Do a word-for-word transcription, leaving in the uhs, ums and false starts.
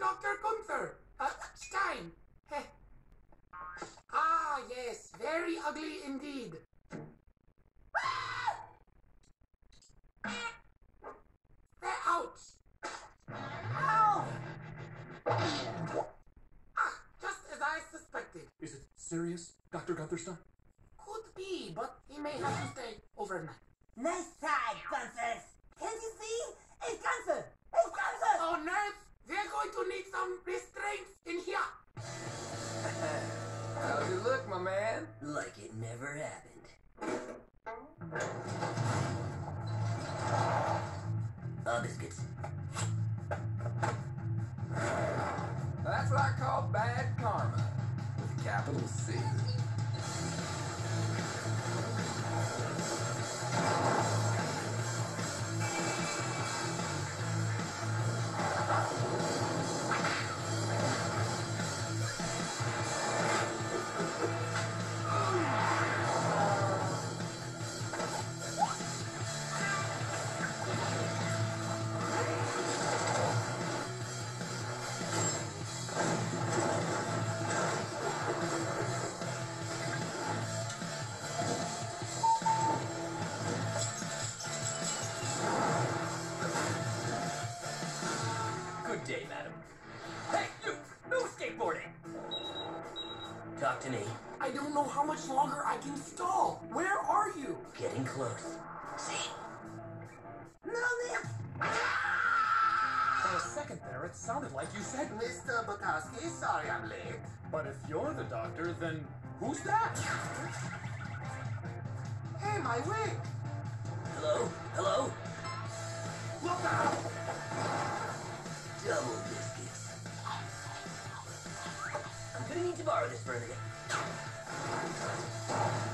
Doctor Gunther. Uh, Stein. Heh. Ah, yes. Very ugly indeed. Ouch! Ow! Ah, just as I suspected. Is it serious, Doctor Guntherstein? Could be, but he may have to stay overnight. Nice try, Gunther. Can't you see? It's Gunther! It's Gunther! Oh, nurse, they're going to need some restraints in here. How's it look, my man? Like it never happened. Uh, biscuits. That's what I call bad karma, with a capital C. Good day, madam. Hey, you! No skateboarding! Talk to me. I don't know how much longer I can stall. Where are you? Getting close. See? No, Nick! For a second there, it sounded like you said, Mister Buttowski, sorry I'm late. but if you're the doctor, then who's that? Hey, my wig! Hello? Hello? Look out! Double biscuits. I'm gonna need to borrow this for a minute.